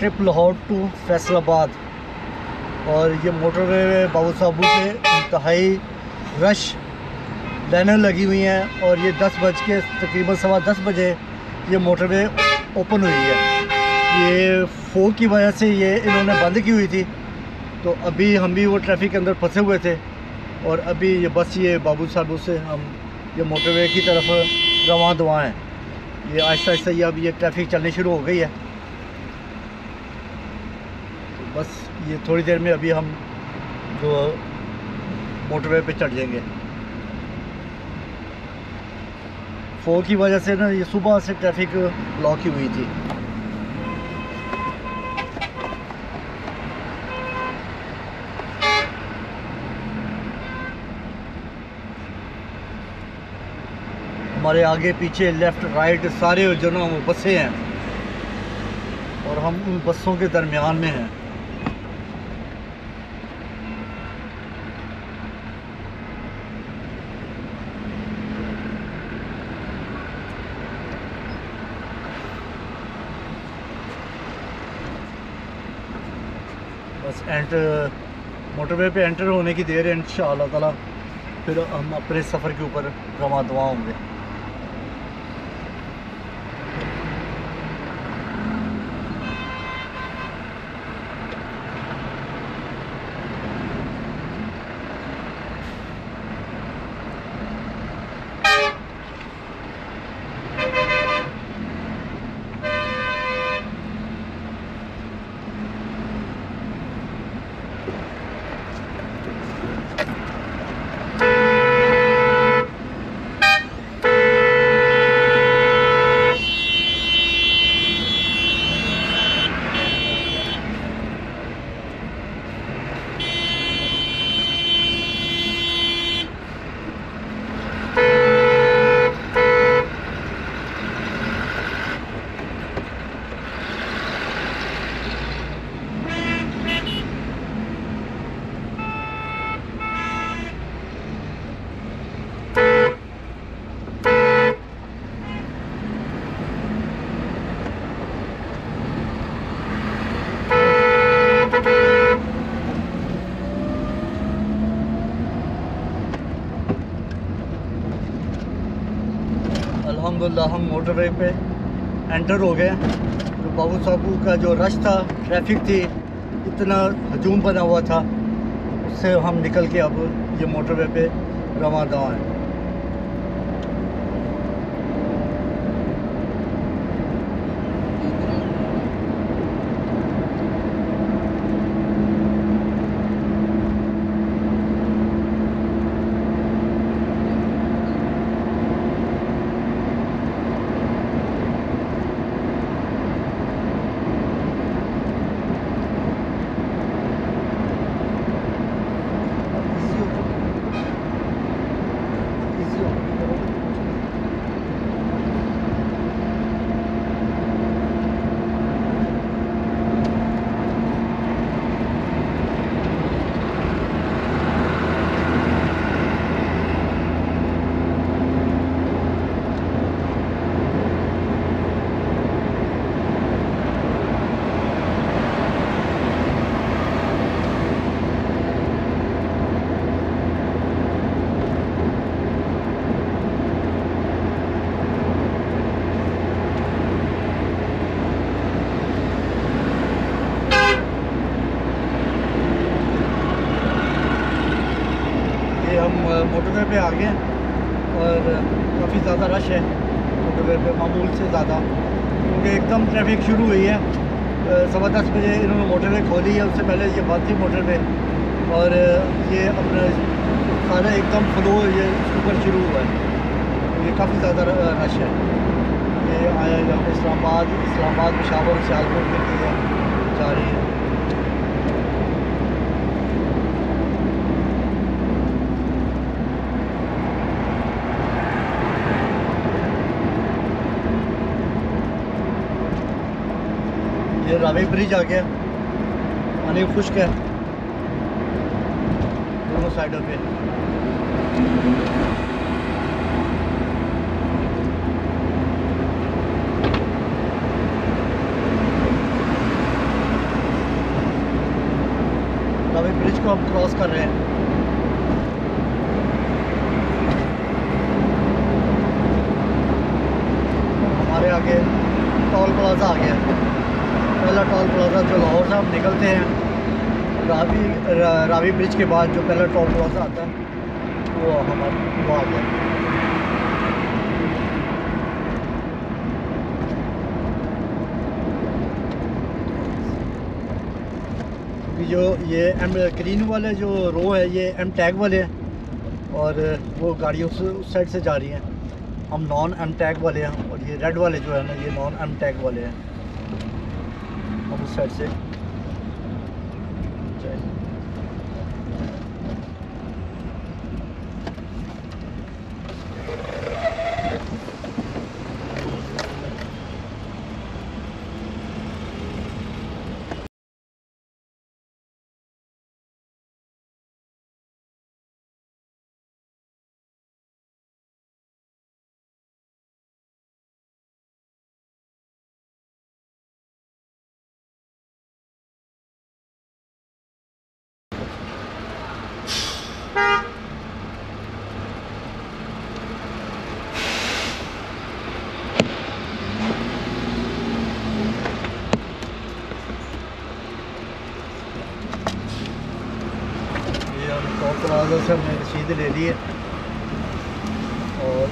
Trip Lahore to Faisalabad, और ये motorway बाबू साहबू से इंतहाई रश लाइनें लगी हुई हैं, और ये 10 बज के तकरीबन 10:15 बजे ये मोटरवे ओपन हुई है। ये फोग की वजह से ये इन्होंने बंद की हुई थी, तो अभी हम भी वो ट्रैफिक के अंदर फंसे हुए थे, और अभी ये बस ये बाबू साहबू से हम ये मोटरवे की तरफ रवां दवा हैं। ये आहिस्ता आहिस्ता ये अब ये ट्रैफिक चलनी शुरू हो गई है। तो बस ये थोड़ी देर में अभी हम जो मोटरवे पे चढ़ जाएंगे। फोग की वजह से ना ये सुबह से ट्रैफिक ब्लॉक ही हुई थी। हमारे आगे पीछे लेफ़्ट राइट सारे जो ना वो बसें हैं, और हम उन बसों के दरमियान में हैं। बस मोटरवे पे एंटर होने की देर है। इंशाअल्लाह ताला फिर हम अपने सफ़र के ऊपर रवां दवा होंगे। अल्हम्दुलिल्लाह हम मोटरवे पे एंटर हो गए। तो बाबू साहबू का जो रश था, ट्रैफिक थी, इतना हजूम बना हुआ था, उससे हम निकल के अब ये मोटरवे पे रवां दवा हैं। मोटरवे पे आ गए और काफ़ी ज़्यादा रश है मोटरवे पे, मामूल से ज़्यादा, क्योंकि एकदम ट्रैफिक शुरू हुई है। 10:15 बजे इन्होंने मोटरवे खोली है, उससे पहले ये बंद थी मोटरवे, और ये अपना सारा एकदम फ्लो ये ऊपर शुरू हुआ है। ये काफ़ी ज़्यादा रश है। ये आया यहाँ पे इस्लामाबाद पेशावर सियालकोट के लिए जा रही है। ये रावी ब्रिज आ गया, पानी खुश्क है दोनों साइडों पे। को हम क्रॉस कर रहे हैं। हमारे आगे टोल प्लाज़ा आ गया। पहला टोल प्लाज़ा जो लाहौर से हम निकलते हैं रावी ब्रिज के बाद जो पहला टोल प्लाज़ा आता है वो हमारा वो आ गया। जो ये एम ग्रीन वाले जो रो है ये एम टैग वाले हैं और वो गाड़ियों से उस साइड से जा रही हैं। हम नॉन एम टैग वाले हैं और ये रेड वाले जो है ना ये नॉन एम टैग वाले हैं। हम उस साइड से टोल प्लाज़ा से हमने रसीद ले ली है और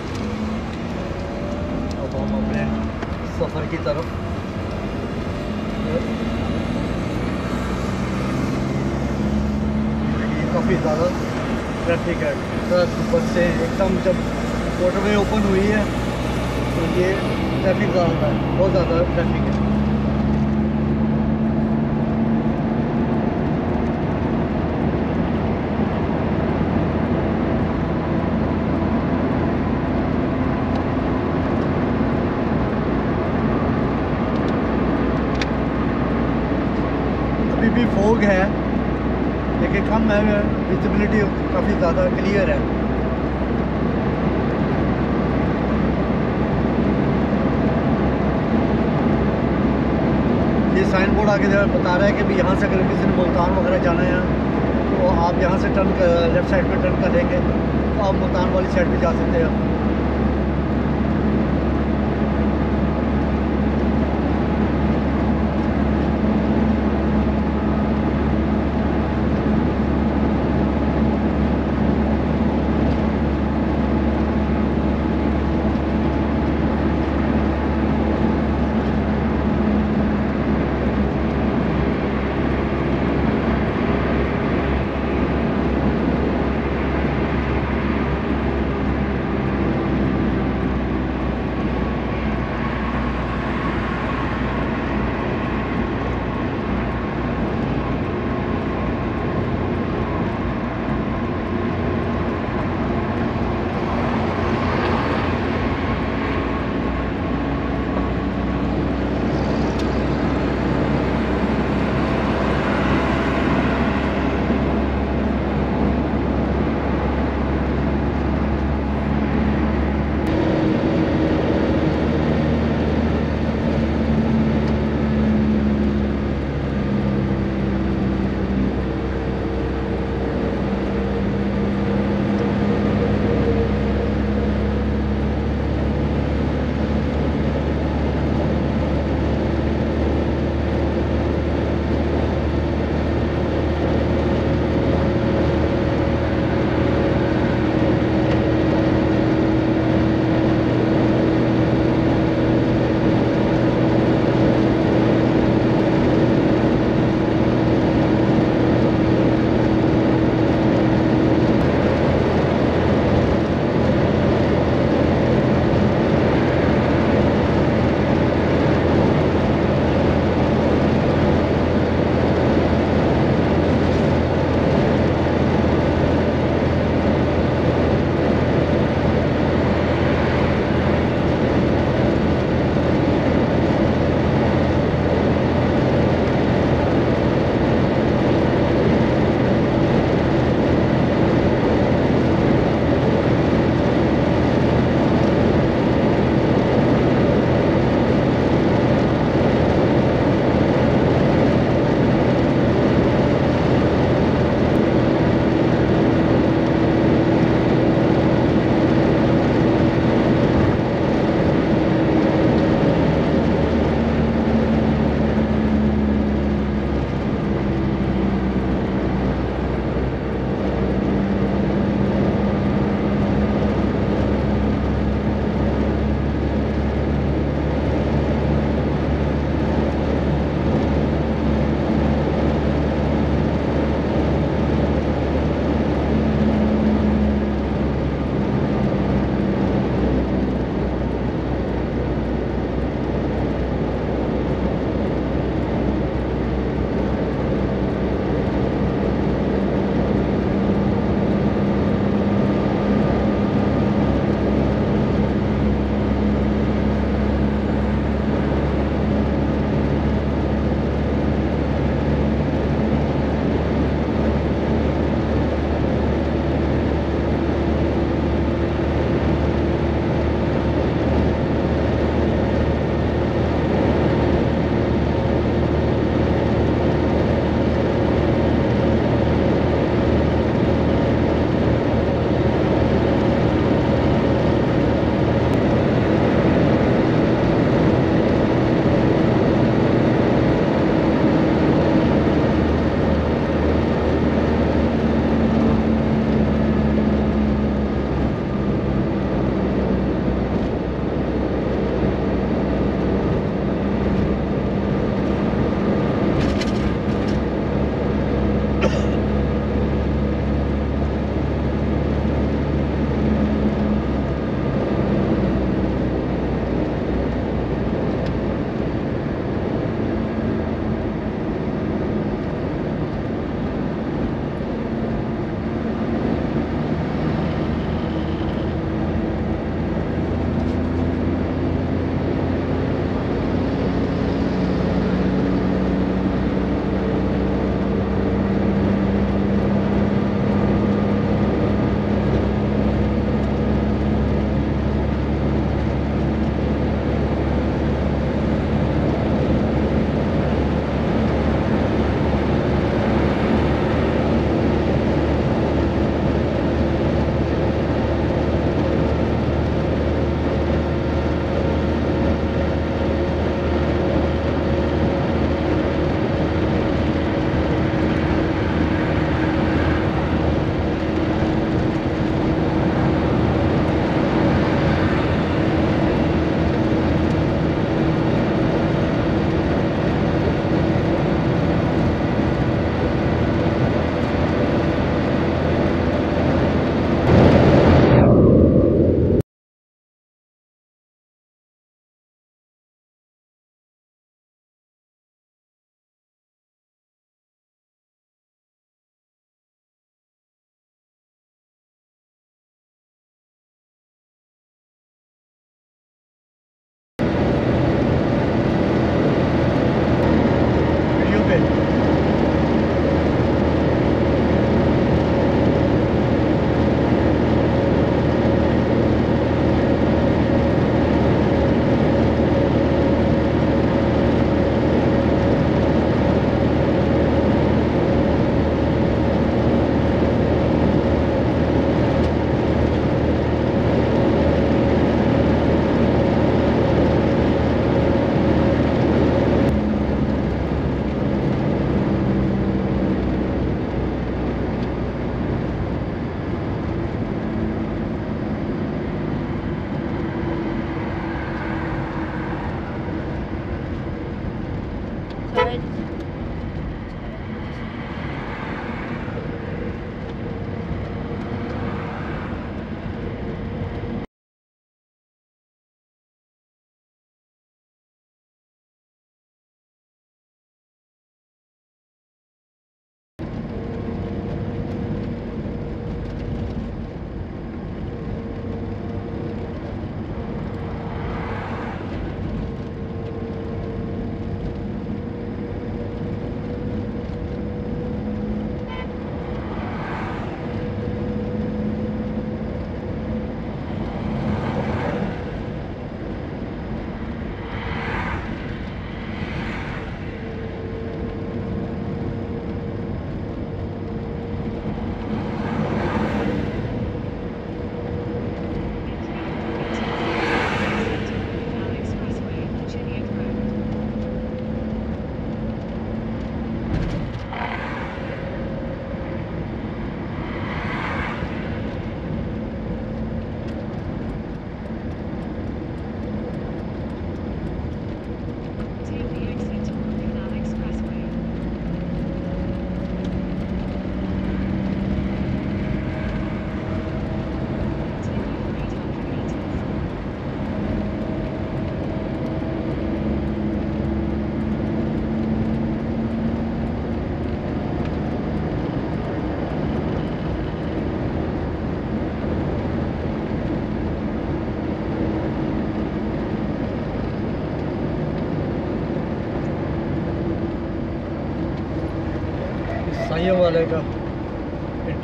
अब हम अपने सफ़र की तरफ काफ़ी ज़्यादा ट्रैफिक है। ट्रक बसें एकदम जब मोटरवे ओपन हुई है तो ये ट्रैफिक ज़्यादा है, बहुत ज़्यादा ट्रैफिक है। भी फोग है लेकिन कम है, विजिबिलिटी काफ़ी ज़्यादा क्लियर है। ये साइन बोर्ड आगे बता रहा है कि भी यहाँ से अगर किसी ने मुल्तान वगैरह जाना है तो आप यहाँ से टर्न लेफ़्ट साइड पे टर्न करेंगे तो आप मुल्तान वाली साइड पे जा सकते हैं।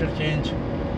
इंटरचेंज।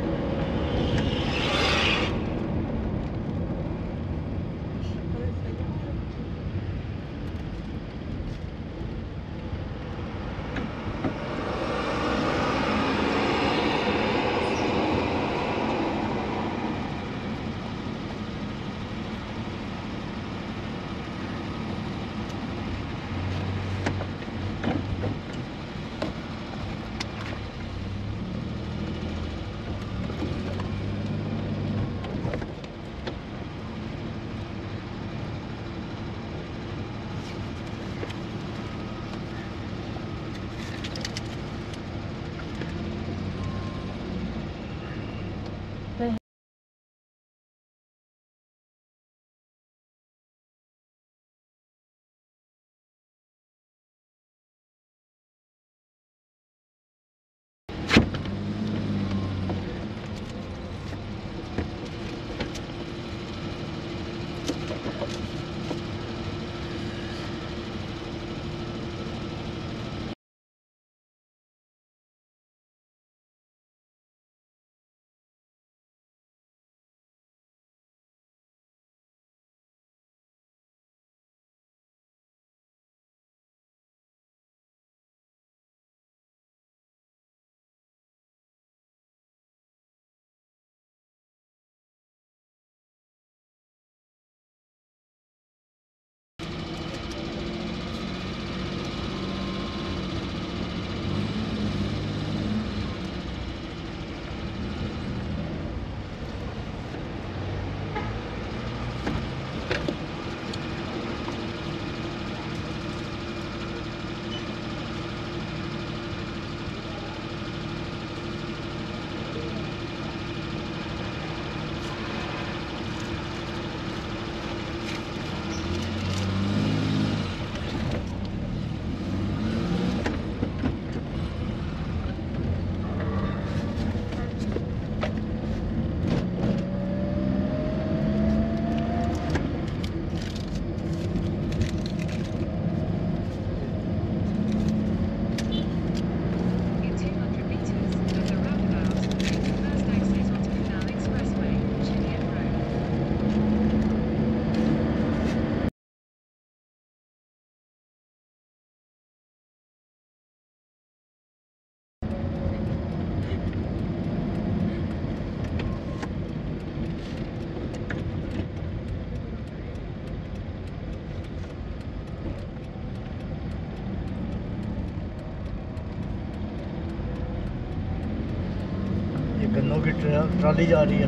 गन्नों की ट्राली जा रही है।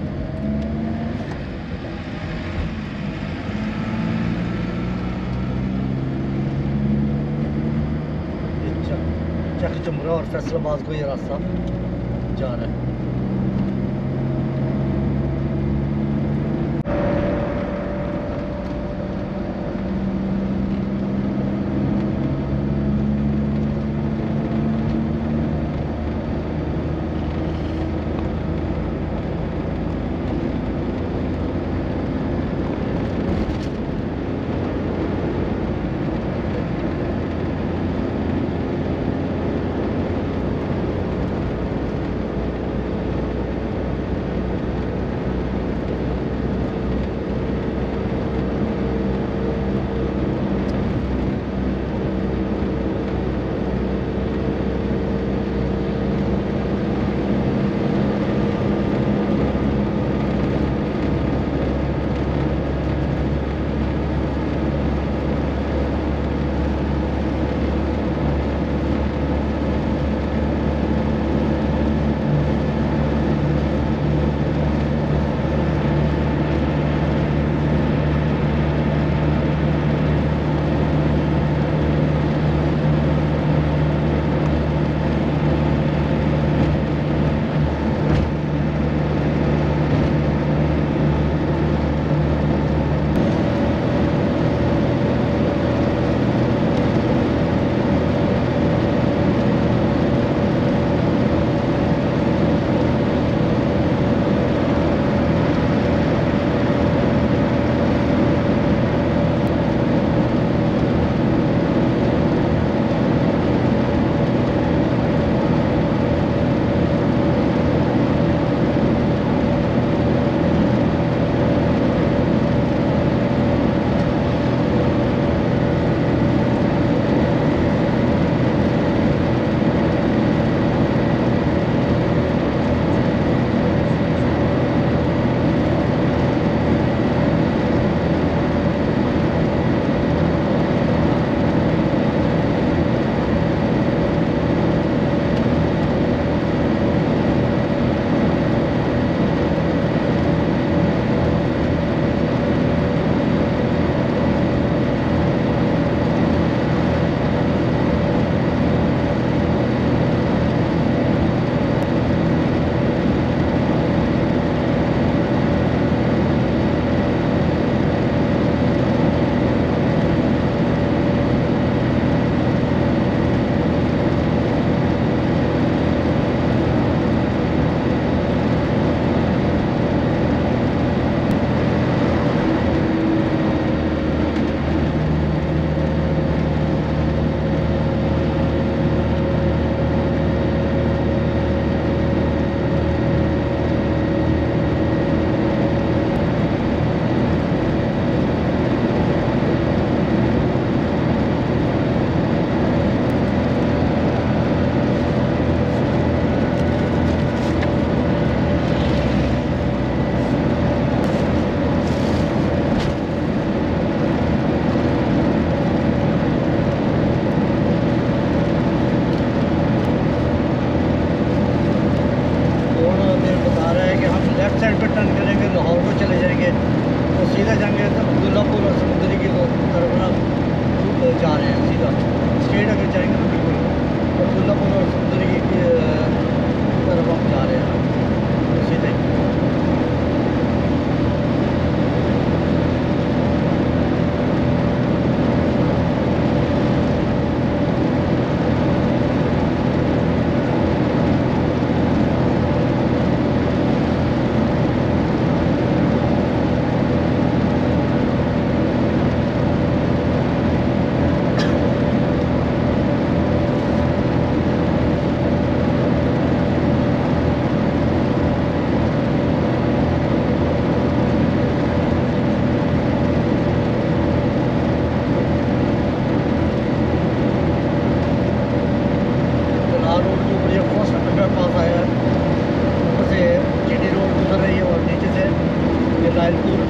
ये चक चुमरा और फैसलाबाद को ये रास्ता जा रहा है।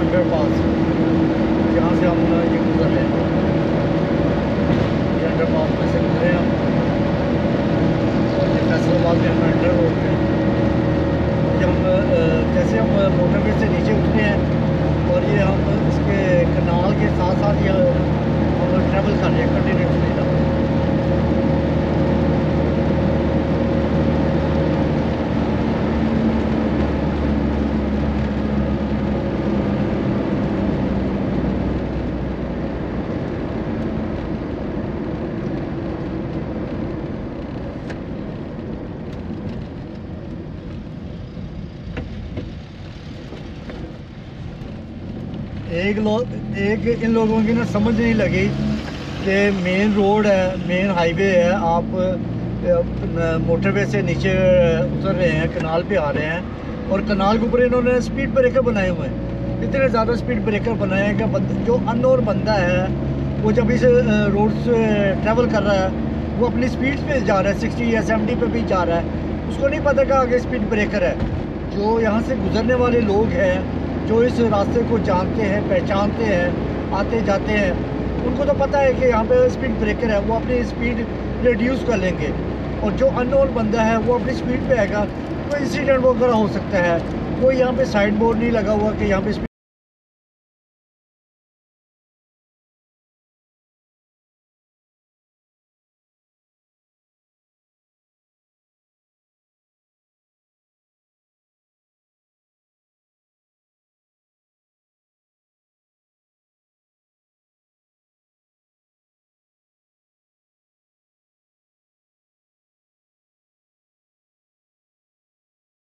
अंडर पास, जहाँ से हम ये गुजर रहे हैं, ये अंडर पास में से गुजरे हम और ये फैसलाबाद में हम अंडर रोड पे जब हम जैसे हम मोटरवे से नीचे उतरे हैं और ये हम इसके कनाल के साथ साथ ये हम ट्रैवल कर रहे हैं कंटिन्यूसली। एक इन लोगों की ना समझ नहीं लगी कि मेन रोड है, मेन हाईवे है, आप मोटरवे से नीचे उतर रहे हैं, कनाल पे आ रहे हैं और कनाल के ऊपर इन्होंने स्पीड ब्रेकर बनाए हुए हैं। इतने ज़्यादा स्पीड ब्रेकर बनाए हैं कि जो अननोन बंदा है वो जब इस रोड से ट्रैवल कर रहा है वो अपनी स्पीड पे जा रहा है, 60 या 70 पे भी जा रहा है, उसको नहीं पता कि आगे स्पीड ब्रेकर है। जो यहाँ से गुजरने वाले लोग हैं, जो इस रास्ते को जानते हैं, पहचानते हैं, आते जाते हैं, उनको तो पता है कि यहाँ पे स्पीड ब्रेकर है, वो अपनी स्पीड रिड्यूस कर लेंगे। और जो अननोन बंदा है वो अपनी स्पीड पे आएगा, कोई इंसिडेंट वगैरह हो सकता है। कोई यहाँ पे साइड बोर्ड नहीं लगा हुआ कि यहाँ पे